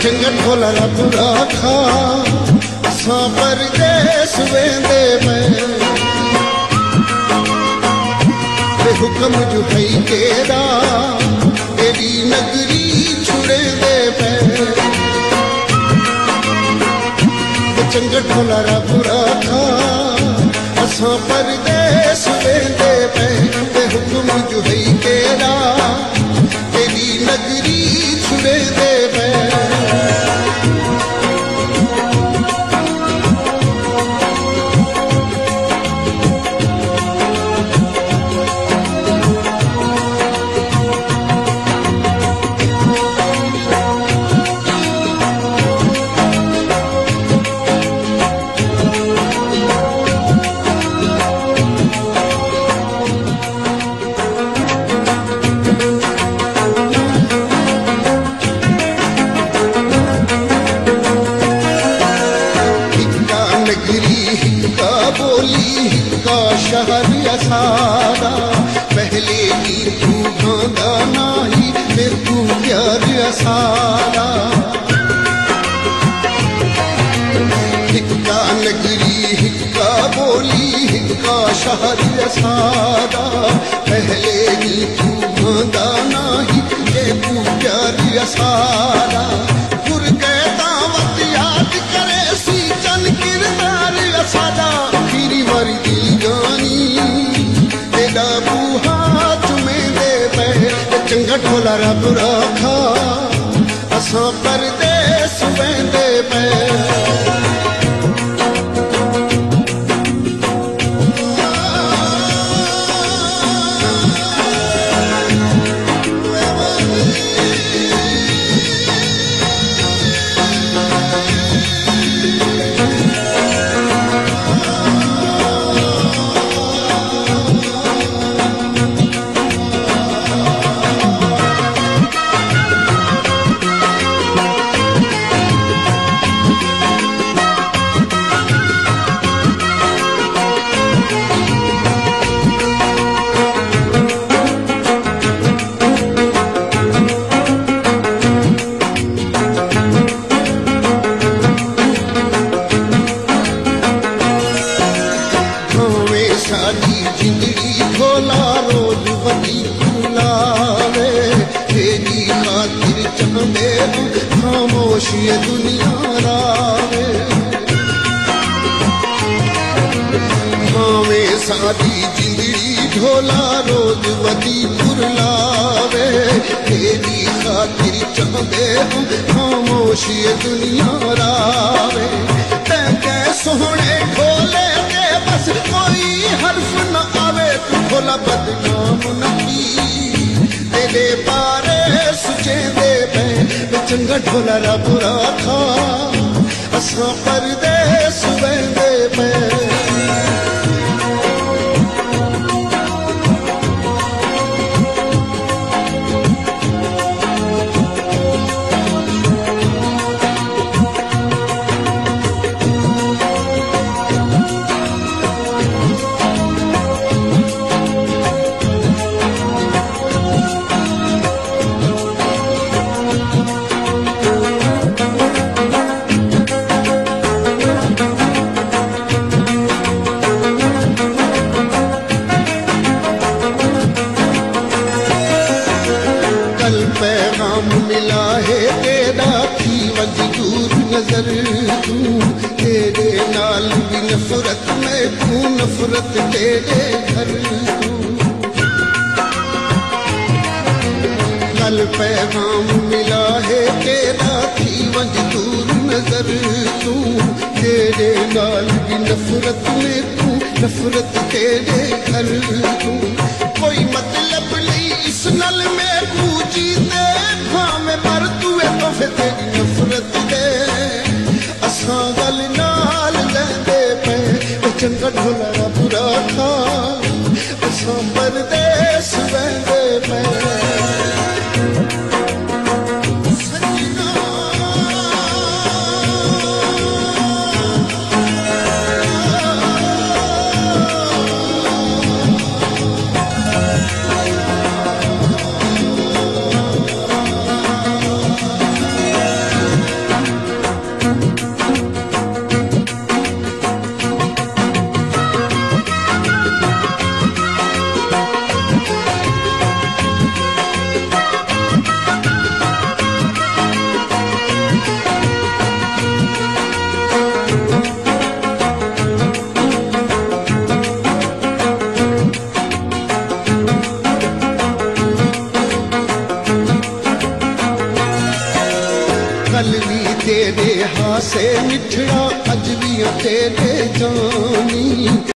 चंगा ढोला रब राखा असां परदेस वेंदे में हुक्म जो हई केड़ा एडी नगरी छुड़े दे पे चंगा ढोला रब राखा असां परदेस वेंदे पे हुक्म जो हई केड़ा एडी नगरी छुड़े दे पे शहर असादा पहले की तू भांदा नाही फिर तू प्यार असादा हिक्का नगरी हिक्का बोली हिक्का शहर असादा पहले की तू भांदा नाही फिर तू प्यार असादा गुर के दावत याद करे सी चन किरदार असादा फिरी वारी चंगा ढोला रब राखा असां परदेस वेंदे पे खामोशी दुनिया रावे भावे सादी जिंदड़ी ढोला रोज वदी पुरलावे तेरी खातिर चाहते हम खामोशी दुनिया रावे ते सोहने ढोले के बस कोई हर्फ न आवे तू ढोला बदनाम नहीं तेरे बारे सुचे दे चंगा ढोला रब राखा असां परदेस वेंदे पे पैगाम मिला है तेरा थी मजदूर नजर तू तेरे नाल भी नफरत में तू नफरत तेरे घर तू कल पैगाम मिला है तेरा थी मजदूर नजर तू तेरे नाल भी नफरत में तू नफरत तेरे घर तू कोई मतलब नहीं इस नल में पूजी दे भावे पर तू तो फिर तेरी नफरत दे असां गल नाल लेंदे पे चंगा ढोला रब राखा असां परदेस वेंदे पे से मिठड़ा अज भी तेरे जानी